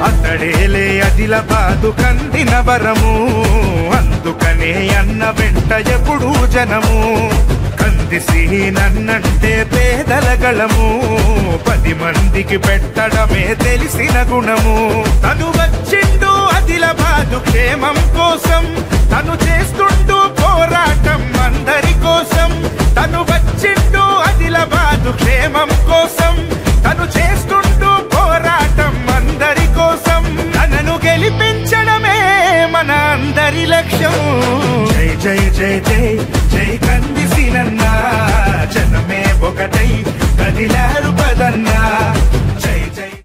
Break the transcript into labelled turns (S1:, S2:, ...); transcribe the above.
S1: అతడేలే ఆదిలాబాదు కందిన వరము, అందుకనే అన్న వెంట ఎప్పుడు జనము. కందిసి నన్నంటే పేదల గళము, 10 మందికి పెట్టడమే తెలిసిన గుణము. తను వచ్చిండు ఆదిలాబాదు క్షేమం కోసం, తను చేస్తుండు పోరాటం అందరి కోసం. తను వచ్చిండు ఆదిలాబాదు క్షేమం కోసం, తను చేస్తుండు పోరాటం అందరి కోసం. తనను గెలిపించడమే మన అందరి లక్ష్యం. జై జై జై జై జై కందిసినన్నా, జనమే ఒకటై కదిలా